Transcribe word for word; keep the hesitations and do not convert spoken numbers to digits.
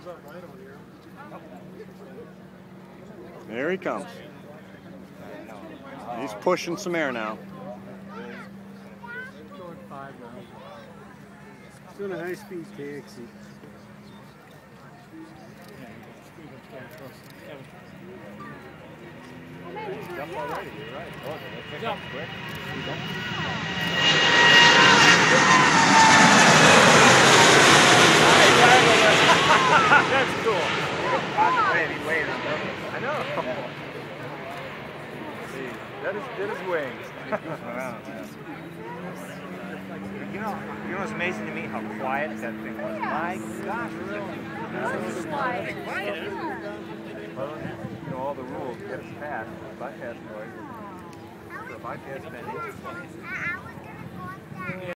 There he comes. He's pushing some air now. He's doing a high-speed taxi. Jump already, you're right. Oh, they pick up quick. That's cool. I know. See, that is, that is wings. You know, you know what's amazing to me? How quiet that thing was. My gosh, really? Well, you know all the rules. Get us past. Bypass noise. So bypass bending.